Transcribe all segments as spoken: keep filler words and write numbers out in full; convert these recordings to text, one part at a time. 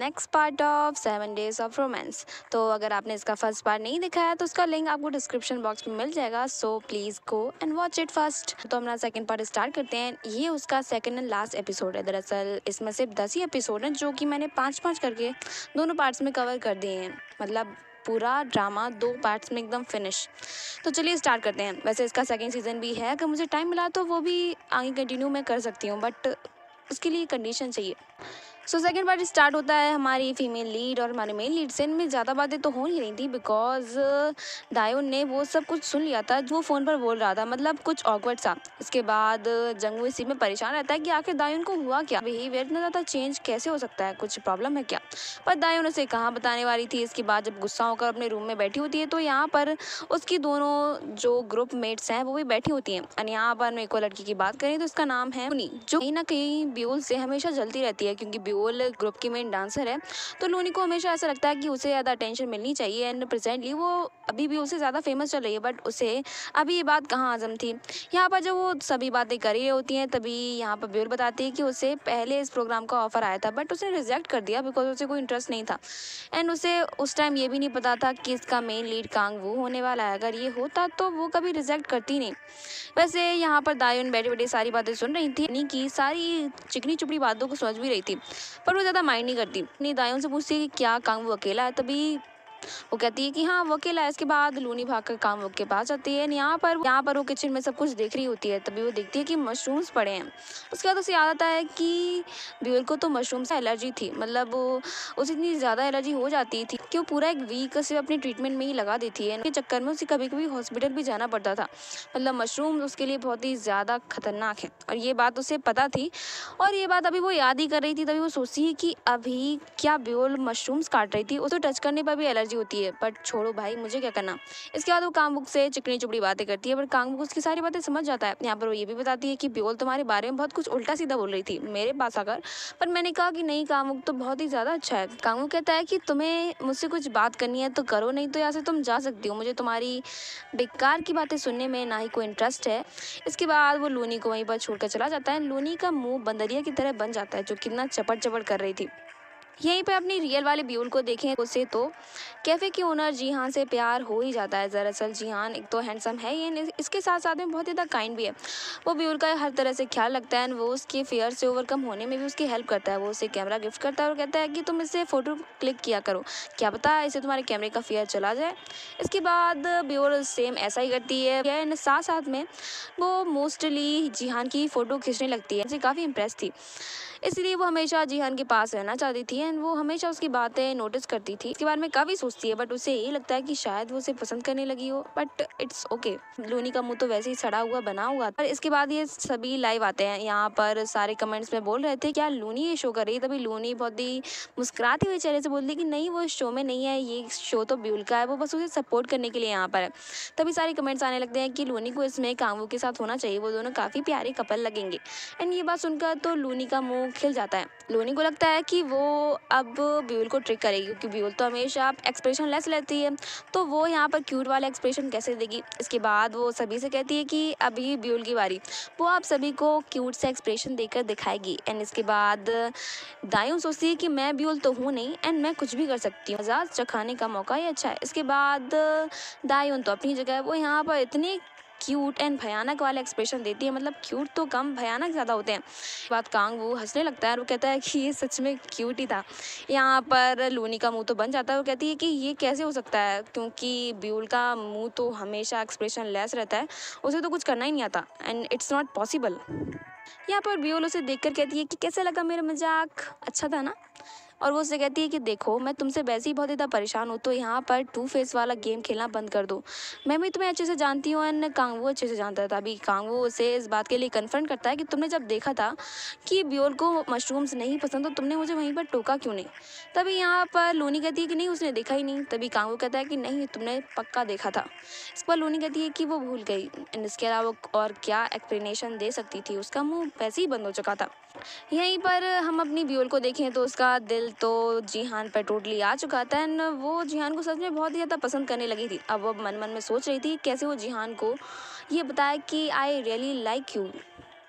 Next part of seven days of romance. तो अगर आपने इसका फर्स्ट पार्ट नहीं देखा है तो उसका लिंक आपको डिस्क्रिप्शन बॉक्स में मिल जाएगा, so please go and watch it first. तो हमारा सेकंड पार्ट स्टार्ट करते हैं। ये उसका सेकंड एंड लास्ट एपिसोड है। दरअसल इसमें सिर्फ दस ही एपिसोड हैं जो कि मैंने पाँच पाँच करके दोनों पार्ट्स में कवर कर दिए हैं। मतलब पूरा ड्रामा दो पार्ट्स में एकदम फिनिश। तो चलिए स्टार्ट करते हैं। वैसे इसका सेकंड सीज़न भी है, अगर मुझे टाइम मिला तो वो भी आगे कंटिन्यू मैं कर सकती हूँ, बट उसके लिए कंडीशन चाहिए। सो सेकेंड पार्ट स्टार्ट होता है हमारी फीमेल लीड और हमारे मेल लीड से। इनमें ज़्यादा बातें तो हो नहीं रही थी बिकॉज दायोन ने वो सब कुछ सुन लिया था जो वो फ़ोन पर बोल रहा था, मतलब कुछ ऑकवर्ड सा। इसके बाद जंगू इसी में परेशान रहता है कि आखिर दायोन को हुआ क्या, बिहेवियर इतना ज़्यादा चेंज कैसे हो सकता है, कुछ प्रॉब्लम है क्या। पर दायोन उसे कहाँ बताने वाली थी। इसके बाद जब गुस्सा होकर अपने रूम में बैठी होती है तो यहाँ पर उसकी दोनों जो ग्रुप मेट्स हैं वो भी बैठी होती हैं। और यहाँ पर मेरे को लड़की की बात करें तो उसका नाम है लूनी, जो कहीं ना कहीं ब्यूल से हमेशा जलती रहती है क्योंकि ब्यूल ग्रुप की मेन डांसर है। तो लूनी को हमेशा ऐसा लगता है कि उसे ज़्यादा अटेंशन मिलनी चाहिए एंड प्रेजेंटली वो अभी भी उससे ज़्यादा फेमस चल रही है, बट उसे अभी ये बात कहाँ हजम थी। यहाँ पर जब वो सभी बातें कर रही होती हैं तभी यहाँ पर ब्यूल बताती है कि उसे पहले इस प्रोग्राम का ऑफर आया था बट उसने रिजेक्ट कर दिया बिकॉज उसे कोई इंटरेस्ट नहीं था। एंड उसे उस टाइम ये भी नहीं पता था कि इसका मेन लीड कांग वू होने वाला है। अगर ये होता तो वो कभी रिजेक्ट करती नहीं। वैसे यहाँ पर दायुन बैठे बैठे सारी बातें सुन रही थी, यानी कि सारी चिकनी चुपड़ी बातों को समझ भी रही थी, पर वो ज़्यादा माइंड नहीं करती। अपनी दायुन से पूछती है कि क्या कांग वो अकेला है, तभी वो कहती है कि हाँ वो अकेला है। इसके बाद लूनी भागकर काम के पास जाती है। यहाँ पर यहाँ पर वो किचन में सब कुछ देख रही होती है, तभी वो देखती है कि मशरूम्स पड़े हैं। उसके बाद उसे याद आता है कि ब्यूल को तो मशरूम से एलर्जी थी, मतलब वो उसे इतनी ज़्यादा एलर्जी हो जाती थी कि वो पूरा एक वीक सिर्फ अपनी ट्रीटमेंट में ही लगा देती है। इनके चक्कर में उसे कभी कभी हॉस्पिटल भी जाना पड़ता था। मतलब मशरूम उसके लिए बहुत ही ज़्यादा खतरनाक है और ये बात उसे पता थी। और ये बात अभी वो याद ही कर रही थी, तभी वो सोचती है कि अभी क्या ब्यूल मशरूम्स काट रही थी, उसे टच करने पर भी एलर्जी होती है, बट छोड़ो भाई मुझे क्या करना। इसके बाद वो कांगबुक से चिकनी चुपड़ी बातें करती है, पर कांगबुक उसकी सारी बातें समझ जाता है। यहाँ पर वो ये भी बताती है कि ब्यूल तुम्हारे बारे में बहुत कुछ उल्टा सीधा बोल रही थी मेरे पास आकर, पर मैंने कहा कि नहीं कांगबुक तो बहुत ही ज़्यादा अच्छा है। कांगबुक कहता है कि तुम्हें मुझसे कुछ बात करनी है तो करो, नहीं तो यहाँ से तुम जा सकती हो, मुझे तुम्हारी बेकार की बातें सुनने में ना ही कोई इंटरेस्ट है। इसके बाद वो लूनी को वहीं पर छोड़कर चला जाता है। लूनी का मुंह बंदरिया की तरह बन जाता है जो कितना चपड़ चपड़ कर रही थी। यहीं पे अपनी रियल वाले ब्यूल को देखें उसे तो कैफ़े की ओनर जीहान से प्यार हो ही जाता है। दरअसल जीहान एक तो हैंडसम है ही, इसके साथ साथ में बहुत ज़्यादा काइंड भी है। वो ब्यूल का हर तरह से ख्याल रखता है, वो उसके फेयर से ओवरकम होने में भी उसकी हेल्प करता है। वो उसे कैमरा गिफ्ट करता है और कहता है कि तुम इससे फ़ोटो क्लिक किया करो, क्या पता इससे तुम्हारे कैमरे का फेयर चला जाए। इसके बाद ब्यूल सेम ऐसा ही करती है एंड साथ साथ में वो मोस्टली जीहान की फ़ोटो खींचने लगती है। उसे काफ़ी इम्प्रेस थी, इसलिए वो हमेशा जीहान के पास रहना चाहती थी एंड वो हमेशा उसकी बातें नोटिस करती थी। इसके बारे में काफ़ी सोचती है, बट उसे यही लगता है कि शायद वो उसे पसंद करने लगी हो, बट इट्स ओके। लूनी का मुंह तो वैसे ही सड़ा हुआ बना हुआ। पर इसके बाद ये सभी लाइव आते हैं। यहाँ पर सारे कमेंट्स में बोल रहे थे क्या लूनी ये शो कर रही है, तभी लूनी बहुत ही मुस्कुराते हुए चेहरे से बोलती कि नहीं वो शो में नहीं है, ये शो तो ब्यूल का है, वो बस उसे सपोर्ट करने के लिए यहाँ पर है। तभी सारे कमेंट्स आने लगते हैं कि लूनी को इसमें कांगू के साथ होना चाहिए, वो दोनों काफ़ी प्यारे कपल लगेंगे। एंड ये बात सुनकर तो लूनी का मुंह खिल जाता है। लूनी को लगता है कि वो अब ब्यूल को ट्रिक करेगी क्योंकि ब्यूल तो हमेशा एक्सप्रेशन लेस लेती है, तो वो यहाँ पर क्यूट वाला एक्सप्रेशन कैसे देगी। इसके बाद वो सभी से कहती है कि अभी ब्यूल की बारी, वो आप सभी को क्यूट से एक्सप्रेशन देकर दिखाएगी। एंड इसके बाद दायूं सोचती है कि मैं ब्यूल तो हूँ नहीं एंड मैं कुछ भी कर सकती हूँ, मजाक चखाने का मौका ही अच्छा है। इसके बाद दायूं तो अपनी जगह है, वो यहाँ पर इतनी क्यूट एंड भयानक वाला एक्सप्रेशन देती है, मतलब क्यूट तो कम भयानक ज़्यादा होते हैं। बात कांग वो हंसने लगता है और वो कहता है कि ये सच में क्यूट ही था। यहाँ पर लूनी का मुंह तो बन जाता है। वो कहती है कि ये कैसे हो सकता है क्योंकि ब्यूल का मुंह तो हमेशा एक्सप्रेशन लेस रहता है, उसे तो कुछ करना ही नहीं आता एंड इट्स नॉट पॉसिबल। यहाँ पर ब्यूल उसे देखकर कहती है कि कैसे लगा मेरा मजाक, अच्छा था ना। और वो उससे कहती है कि देखो मैं तुमसे वैसे ही बहुत ज़्यादा परेशान हूँ, तो यहाँ पर टू फेस वाला गेम खेलना बंद कर दो। मैं भी तुम्हें अच्छे से जानती हूँ एंड कांगवू अच्छे से जानता था। अभी कांगवू उसे इस बात के लिए कन्फ्रंट करता है कि तुमने जब देखा था कि ब्यूल को मशरूम्स नहीं पसंद तो तुमने मुझे वहीं पर टोका क्यों नहीं। तभी यहाँ पर लूनी कहती है कि नहीं उसने देखा ही नहीं। तभी कांगवू कहता है कि नहीं तुमने पक्का देखा था। इस पर लूनी कहती है कि वो भूल गई एंड इसके अलावा और क्या एक्सप्लेनेशन दे सकती थी, उसका मुँह वैसे ही बंद हो चुका था। यहीं पर हम अपनी ब्यूल को देखें तो उसका दिल तो जीहान पर टोटली आ चुका था एंड वो जीहान को सच में बहुत ही ज़्यादा पसंद करने लगी थी। अब वो मन मन में सोच रही थी कैसे वो जीहान को ये बताए कि आई रियली लाइक यू।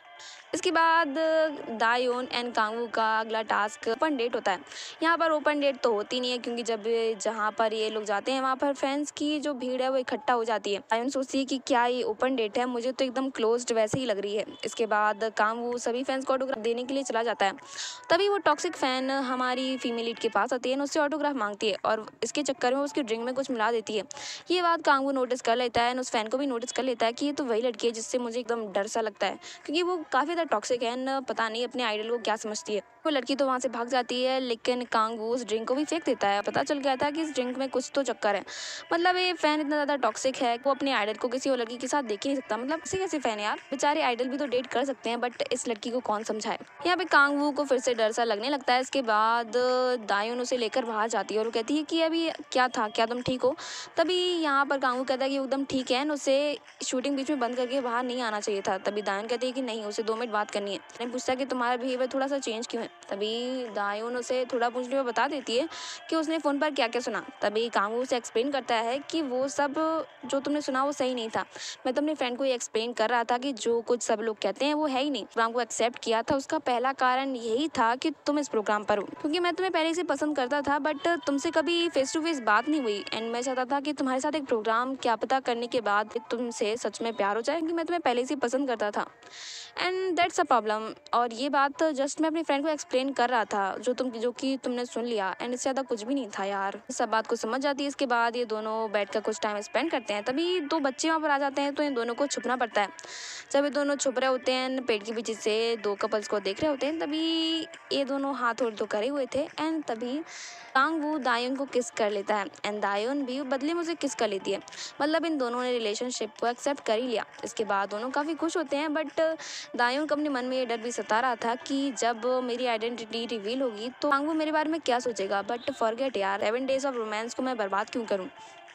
इसके बाद दायोन एंड कांगवू का अगला टास्क ओपन डेट होता है। यहाँ पर ओपन डेट तो होती नहीं है क्योंकि जब जहाँ पर ये लोग जाते हैं वहाँ पर फ्रेंड्स की जो भीड़ है वो इकट्ठा हो जाती है। दायोन सोचती है कि क्या ये ओपन डेट है, मुझे तो एकदम क्लोज्ड वैसे ही लग रही है। इसके बाद कांगवू सभी फैंस को ऑटोग्राफ देने के लिए चला जाता है। तभी वो टॉक्सिक फैन हमारी फीमेल लीड के पास आती है, उससे ऑटोग्राफ मांगती है और इसके चक्कर में उसकी ड्रिंक में कुछ मिला देती है। ये बात कांगवू नोटिस कर लेता है, उस फैन को भी नोटिस कर लेता है कि ये तो वही लड़की है जिससे मुझे एकदम डर सा लगता है, क्योंकि वो काफ़ी ज़्यादा टॉक्सिक है एंड पता नहीं अपने आइडल को क्या समझती है। वो लड़की तो वहाँ से भाग जाती है, लेकिन कांगवू उस ड्रिंक को भी फेंक देता है। पता चल गया था कि इस ड्रिंक में कुछ तो चक्कर है, मतलब ये फैन इतना ज़्यादा टॉक्सिक है, वो अपने आइडल को किसी और लड़की के साथ देख ही नहीं सकता। मतलब ऐसे कैसे फैन है यार, बेचारे आइडल भी तो डेट कर सकते हैं, बट इस लड़की को कौन समझाए। यहाँ पे कांगवू को फिर से डर सा लगने लगता है। इसके बाद दायोन उसे लेकर बाहर जाती है और वो कहती है कि अभी क्या था, क्या तुम ठीक हो? तभी यहाँ पर कांगवू कहता है कि वो एकदम ठीक है, उसे शूटिंग बीच में बंद करके बाहर नहीं आना चाहिए था। तभी दायोन कहती है कि नहीं, उसे दो मिनट बात करनी है। मैंने पूछता कि तुम्हारा बिहेवियर थोड़ा सा चेंज क्यों है? तभी दायोन उसे थोड़ा पूछने में बता देती है कि उसने फ़ोन पर क्या क्या सुना। तभी कांगवू उसे एक्सप्लेन करता है कि वो सब जो तुमने सुना वो सही नहीं था। मैं तो अपने फ्रेंड को ये एक्सप्लेन कर रहा था कि जो कुछ सब लोग कहते हैं वो है ही नहीं। प्रोग्राम को एक्सेप्ट किया था उसका पहला कारण यही था कि तुम इस प्रोग्राम पर हो, क्योंकि मैं तुम्हें पहले से पसंद करता था, बट तुमसे कभी फेस टू फेस बात नहीं हुई एंड मैं चाहता था कि तुम्हारे साथ एक प्रोग्राम क्या पता करने के बाद तुमसे सच में प्यार हो जाए, क्योंकि मैं तुम्हें पहले से पसंद करता था एंड दैट्स अ प्रॉब्लम। और ये बात जस्ट मैं अपनी फ्रेंड को एक्सप्लेन कर रहा था, जो तुम जो कि तुमने सुन लिया एंड इससे ज़्यादा कुछ भी नहीं था यार। सब बात को समझ जाती है। इसके बाद ये दोनों बैठ कर कुछ टाइम स्पेंड करते हैं। तभी दो बच्चे वहाँ पर आ जाते हैं, तो इन दोनों को छुपना पड़ता है। जब ये दोनों छुप रहे होते हैं, पेड़ के पीछे से दो कपल्स को देख रहे होते हैं, तभी ये दोनों हाथ और तो करे हुए थे एंड तभी कांगवू दायोन को किस कर लेता है एंड दायोन भी बदले में उसे किस कर लेती है। मतलब इन दोनों ने रिलेशनशिप को एक्सेप्ट कर ही लिया। इसके बाद दोनों काफ़ी खुश होते हैं, बट दायोन को अपने मन में ये डर भी सता रहा था कि जब मेरी आइडेंटिटी रिवील होगी तो कांगवू मेरे बारे में क्या सोचेगा। बट फॉरगेट यार, सेवन डेज ऑफ रोमांस को मैं बर्बाद क्यों करूँ।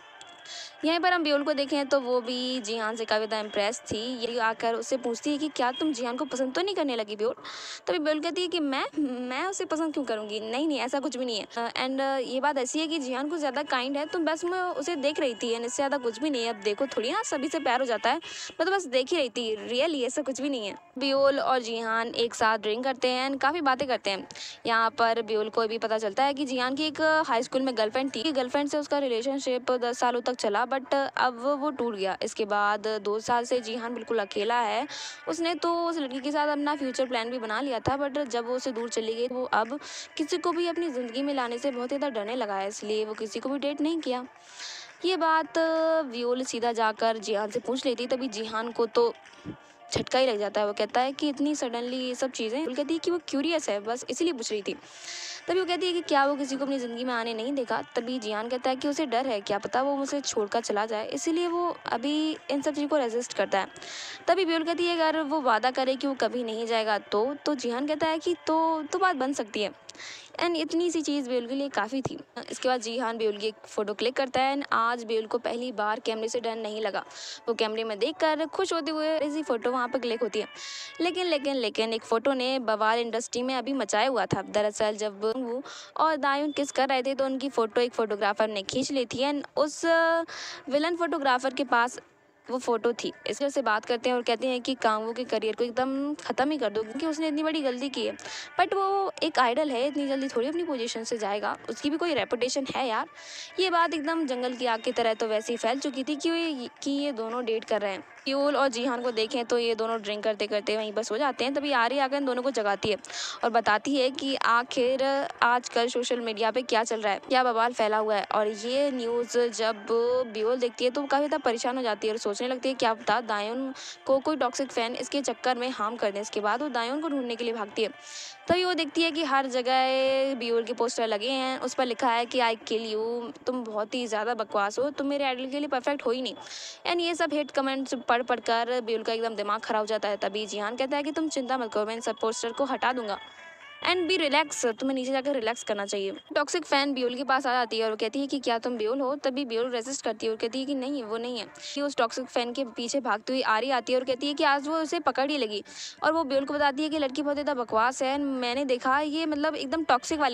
यहीं पर हम ब्यूल को देखें तो वो भी जिहान से काफ़ी ज़्यादा इम्प्रेस थी। ये आकर उससे पूछती है कि क्या तुम जिहान को पसंद तो नहीं करने लगी ब्यूल? तभी ब्यूल कहती है कि मैं मैं उसे पसंद क्यों करूँगी, नहीं नहीं ऐसा कुछ भी नहीं है। एंड ये बात ऐसी है कि जिहान कुछ ज़्यादा काइंड है, तो बस मैं उसे देख रही थी एंड इससे ज़्यादा कुछ भी नहीं है। अब देखो थोड़ी ना सभी से प्यार हो जाता है, मैं तो बस देख ही रही थी, रियली ऐसा कुछ भी नहीं है। ब्यूल और जिहान एक साथ ड्रिंक करते हैं एंड काफ़ी बातें करते हैं। यहाँ पर ब्यूल को भी पता चलता है कि जिहान की एक हाई स्कूल में गर्लफ्रेंड थी। गर्लफ्रेंड से उसका रिलेशनशिप दस सालों तक चला, बट अब वो टूट गया। इसके बाद दो साल से जिहान बिल्कुल अकेला है। उसने तो उस लड़की के साथ अपना फ्यूचर प्लान भी बना लिया था, बट जब वो उससे दूर चली गई वो अब किसी को भी अपनी ज़िंदगी में लाने से बहुत ज़्यादा डरने लगा है, इसलिए वो किसी को भी डेट नहीं किया। ये बात व्योल सीधा जाकर जिहान से पूछ लेती, तभी जिहान को तो झटका ही लग जाता है। वो कहता है कि इतनी सडनली ये सब चीज़ें, वो कहती है कि वो क्यूरियस है, बस इसीलिए पूछ रही थी। तभी वो कहती है कि क्या वो किसी को अपनी ज़िंदगी में आने नहीं देगा। तभी जिहान कहता है कि उसे डर है, क्या पता वो मुझे छोड़कर चला जाए, इसीलिए वो अभी इन सब चीज़ों को रेजिस्ट करता है। तभी ब्यूल कहती है अगर वो वादा करे कि वो कभी नहीं जाएगा तो तो जिहान कहता है कि तो तो बात बन सकती है एंड इतनी सी चीज़ ब्यूल के लिए काफ़ी थी। इसके बाद जिहान ब्यूल की एक फ़ोटो क्लिक करता है एंड आज ब्यूल को पहली बार कैमरे से डर नहीं लगा। वो कैमरे में देखकर खुश होते हुए ऐसी फ़ोटो वहाँ पर क्लिक होती है। लेकिन लेकिन लेकिन एक फ़ोटो ने बवाल इंडस्ट्री में अभी मचाया हुआ था। दरअसल जब वो और दायून किस कर रहे थे तो उनकी फ़ोटो एक फ़ोटोग्राफ़र ने खींच ली थी एंड उस विलन फ़ोटोग्राफ़र के पास वो फ़ोटो थी। इस वजह से बात करते हैं और कहते हैं कि कांगवू के करियर को एकदम ख़त्म ही कर दो, क्योंकि उसने इतनी बड़ी गलती की है। बट वो एक आइडल है, इतनी जल्दी थोड़ी अपनी पोजीशन से जाएगा, उसकी भी कोई रेपुटेशन है यार। ये बात एकदम जंगल की आग की तरह तो वैसे ही फैल चुकी थी कि ये कि ये दोनों डेट कर रहे हैं। ब्यूल और जिहान को देखें तो ये दोनों ड्रिंक करते करते वहीं बस हो जाते हैं। तभी आरी आकर इन दोनों को जगाती है और बताती है कि आखिर आजकल सोशल मीडिया पे क्या चल रहा है, क्या बवाल फैला हुआ है। और ये न्यूज़ जब ब्यूल देखती है तो वो काफ़ी ज़्यादा परेशान हो जाती है और सोचने लगती है क्या पता दायून को कोई टॉक्सिक फैन इसके चक्कर में हार्म कर दे। इसके बाद वो दायून को ढूंढने के लिए भागती है। तभी वो देखती है कि हर जगह ब्यूल के पोस्टर लगे हैं, उस पर लिखा है कि आई किल यू, तुम बहुत ही ज़्यादा बकवास हो, तुम मेरे आइडल के लिए परफेक्ट हो ही नहीं। एंड ये सब हेट कमेंट्स पढ़ पढ़ कर ब्यूल का एकदम दिमाग खराब हो जाता है। तभी जिहान कहता है कि तुम चिंता मत करो, मैं इन सब पोस्टर को हटा दूंगा एंड बी रिलैक्स, तुम्हें नीचे जाकर रिलैक्स करना चाहिए। टॉक्सिक फैन ब्यूल के पास आ जाती है और कहती है कि क्या तुम ब्यूल हो। तभी ब्यूल रेजिस्ट करती है और कहती है कि नहीं वो नहीं है। कि उस टॉक्सिक फैन के पीछे भागती हुई आरी आती है और कहती है कि आज वो उसे पकड़ ही लगी और वो ब्यूल को बताती है कि लड़की बहुत ज़्यादा बकवास है, मैंने देखा ये मतलब एकदम टॉक्सिक वाली फैन है।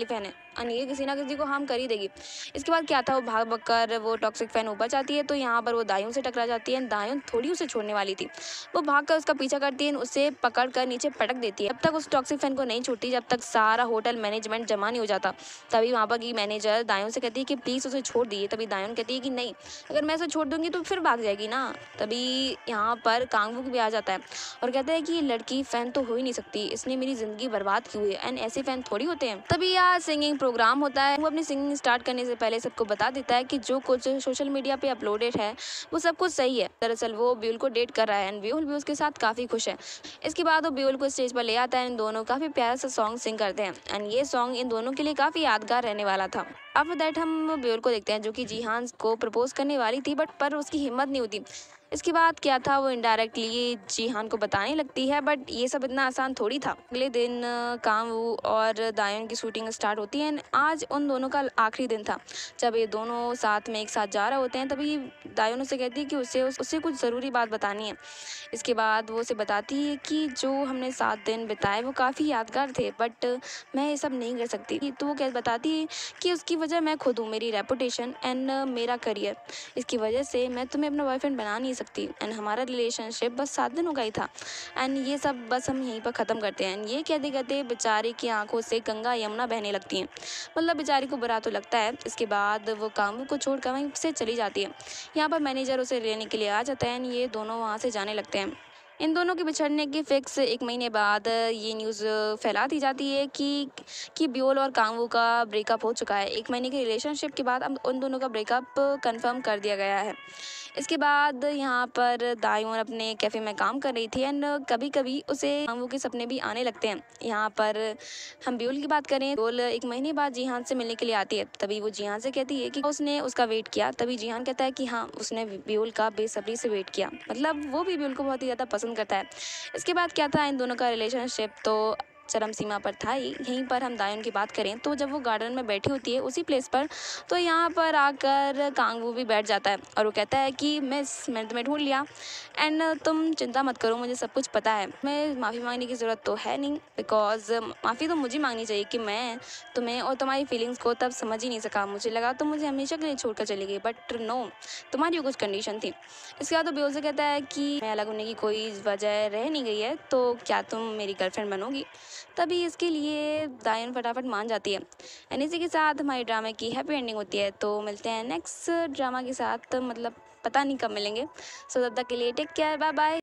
एंड ये किसी ना किसी को हार्म कर ही देगी। इसके बाद क्या था, वो भाग भाग कर वो टॉक्सिक फैन ऊपर जाती है, तो यहाँ पर वो दायूं से टकरा जाती है। दायूं थोड़ी उसे छोड़ने वाली थी, वो भाग कर उसका पीछा करती है, उसे पकड़ कर नीचे पटक देती है। जब तक उस टॉक्सिक फैन को नहीं छूटती, जब तक सारा होटल मैनेजमेंट जमा नहीं हो जाता, तभी वहाँ पर की मैनेजर दायूं से कहती है कि प्लीज़ उसे छोड़ दिए। तभी दायूं कहती है कि नहीं, अगर मैं उसे छोड़ दूंगी तो फिर भाग जाएगी ना। तभी यहाँ पर कांगवू भी आ जाता है और कहता है कि ये लड़की फैन तो हो ही नहीं सकती, इसने मेरी जिंदगी बर्बाद की हुई है, एंड ऐसे फैन थोड़ी होते हैं। तभी यहाँ सिंगिंग प्रोग्राम होता है। वो अपनी सिंगिंग स्टार्ट करने से पहले सबको बता देता है कि जो कुछ सोशल मीडिया पे अपलोडेड है वो सब कुछ सही है। दरअसल वो ब्यूल को डेट कर रहा है एंड ब्यूल भी उसके साथ काफ़ी खुश है। इसके बाद वो ब्यूल को स्टेज पर ले आता है, इन दोनों काफ़ी प्यारा सा सॉन्ग सिंग करते हैं एंड ये सॉन्ग इन दोनों के लिए काफ़ी यादगार रहने वाला था। आफ्टर दैट हम ब्यूल को देखते हैं जो कि जीहान को प्रपोज करने वाली थी, बट पर उसकी हिम्मत नहीं होती। इसके बाद क्या था, वो इनडायरेक्टली जीहान को बताने लगती है, बट ये सब इतना आसान थोड़ी था। अगले दिन अ, कामवू और दायन की शूटिंग स्टार्ट होती है एंड आज उन दोनों का आखिरी दिन था। जब ये दोनों साथ में एक साथ जा रहे होते हैं, तभी दायन उसे कहती है कि उसे उससे कुछ ज़रूरी बात बतानी है। इसके बाद वो उसे बताती है कि जो हमने सात दिन बिताए वो काफ़ी यादगार थे, बट मैं ये सब नहीं कर सकती। तो वो क्या बताती है कि उसकी वजह मैं खुद हूँ, मेरी रेपुटेशन एंड मेरा करियर। इसकी वजह से मैं तुम्हें अपना बॉयफ्रेंड बना नहीं सकती एंड हमारा रिलेशनशिप बस सात दिनों का ही था एंड ये सब बस हम यहीं पर ख़त्म करते हैं। ये कहते कहते बेचारे की आंखों से गंगा यमुना बहने लगती हैं। मतलब बेचारी को बुरा तो लगता है। इसके बाद वो कामू को छोड़कर वहीं से चली जाती है। यहाँ पर मैनेजर उसे लेने के लिए आ जाता है एंड ये दोनों वहाँ से जाने लगते हैं। इन दोनों के बिछड़ने की फिक्स एक महीने बाद ये न्यूज़ फैला दी जाती है कि कि ब्योल और कांगवू का ब्रेकअप हो चुका है। एक महीने के रिलेशनशिप के बाद अब उन दोनों का ब्रेकअप कंफर्म कर दिया गया है। इसके बाद यहाँ पर दायून अपने कैफ़े में काम कर रही थी एंड कभी कभी उसे कांगवू के सपने भी आने लगते हैं। यहाँ पर हम ब्योल की बात करें, ब्योल एक महीने बाद जीहान से मिलने के लिए आती है। तभी वो जीहान से कहती है कि उसने उसका वेट किया। तभी जीहान कहता है कि हाँ, उसने ब्योल का बेसब्री से वेट किया। मतलब वो भी ब्योल को बहुत ही ज़्यादा पसंद करता है। इसके बाद क्या था, इन दोनों का रिलेशनशिप तो चरम सीमा पर था ही। यहीं पर हम दायून की बात करें तो जब वो गार्डन में बैठी होती है उसी प्लेस पर, तो यहाँ पर आकर कांगवू भी बैठ जाता है और वो कहता है कि मिस, मैंने तुम्हें ढूंढ लिया एंड तुम चिंता मत करो, मुझे सब कुछ पता है। मैं माफ़ी मांगने की ज़रूरत तो है नहीं, बिकॉज माफ़ी तो मुझे मांगनी चाहिए कि मैं तुम्हें और तुम्हारी फीलिंग्स को तब समझ ही नहीं सका। मुझे लगा तो मुझे हमेशा के लिए छोड़कर चली गई, बट नो, तुम्हारी कुछ कंडीशन थी। इसके बाद वो ब्योल से कहता है कि मैं अलग होने की कोई वजह रह नहीं गई है, तो क्या तुम मेरी गर्लफ्रेंड बनोगी? तभी इसके लिए दायन फटाफट मान जाती है एंड इसी के साथ हमारी ड्रामे की हैप्पी एंडिंग होती है। तो मिलते हैं नेक्स्ट ड्रामा के साथ, मतलब पता नहीं कब मिलेंगे। सो तब तक के लिए टेक केयर, बाय बाय।